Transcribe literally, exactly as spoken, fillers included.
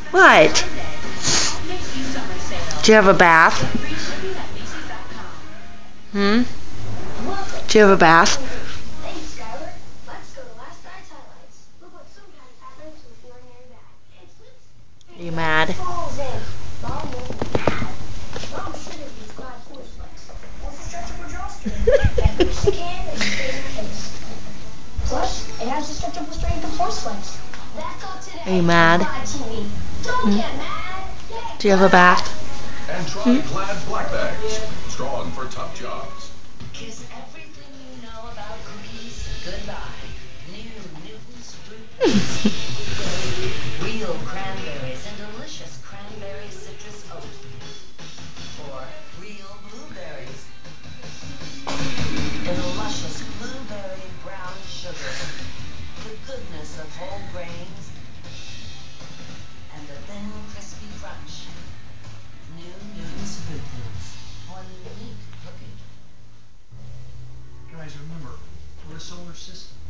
What? Do you have a bath? Hmm? Do you have a bath? Are you mad? Plus, it has a stretchable strength of force flex. Are you mad? Hmm? Do you have a bath? And try Hmm? Glad Black Bags. Strong for tough jobs. Kiss everything you know about cookies goodbye. New Newton's Fruit Loops. Real cranberries and delicious cranberry citrus oat. Or real blueberries and luscious blueberry brown sugar. The goodness of whole grains and the thin crispy crunch. New Newton's Fruit Loops. One unique cookie. Guys, remember, we're a solar system.